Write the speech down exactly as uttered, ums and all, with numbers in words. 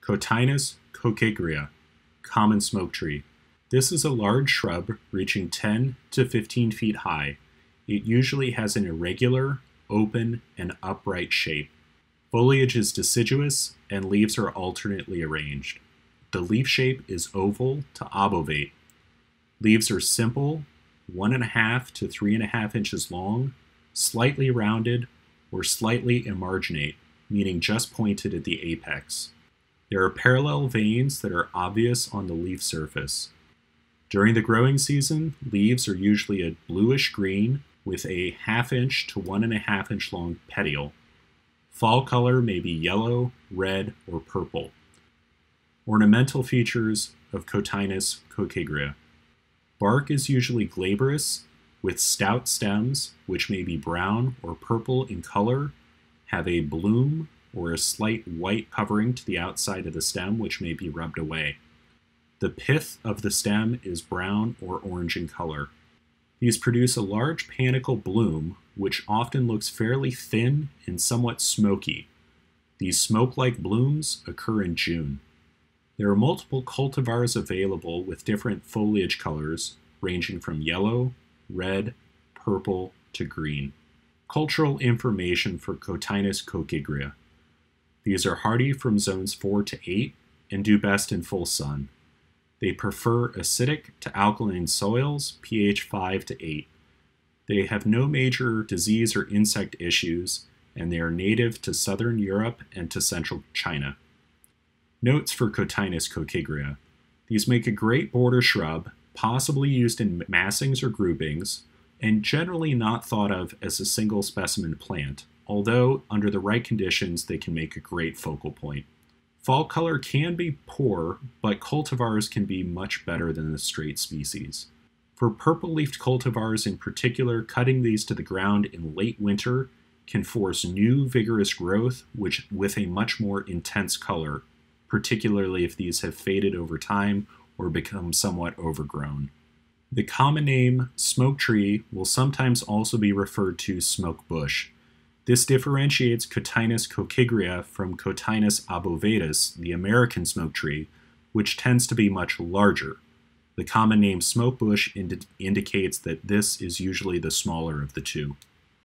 Cotinus cochigrea, common smoke tree. This is a large shrub reaching ten to fifteen feet high. It usually has an irregular, open, and upright shape. Foliage is deciduous and leaves are alternately arranged. The leaf shape is oval to obovate. Leaves are simple, one and a half to three and a half inches long, slightly rounded, or slightly emarginate, meaning just pointed at the apex. There are parallel veins that are obvious on the leaf surface. During the growing season, leaves are usually a bluish green with a half inch to one and a half inch long petiole. Fall color may be yellow, red, or purple. Ornamental features of Cotinus cochigrea. Bark is usually glabrous, with stout stems, which may be brown or purple in color, have a bloom or a slight white covering to the outside of the stem, which may be rubbed away. The pith of the stem is brown or orange in color. These produce a large panicle bloom, which often looks fairly thin and somewhat smoky. These smoke-like blooms occur in June. There are multiple cultivars available with different foliage colors, ranging from yellow, red, purple, to green. Cultural information for Cotinus cochigrea. These are hardy from zones four to eight and do best in full sun. They prefer acidic to alkaline soils, pH five to eight. They have no major disease or insect issues, and they are native to southern Europe and to central China. Notes for Cotinus cochigrea. These make a great border shrub, possibly used in massings or groupings, and generally not thought of as a single specimen plant, although under the right conditions they can make a great focal point. Fall color can be poor, but cultivars can be much better than the straight species. For purple-leafed cultivars in particular, cutting these to the ground in late winter can force new vigorous growth which with a much more intense color, particularly if these have faded over time or become somewhat overgrown. The common name smoke tree will sometimes also be referred to smoke bush. This differentiates Cotinus cochigrea from Cotinus obovatus, the American smoke tree, which tends to be much larger. The common name smoke bush indi- indicates that this is usually the smaller of the two.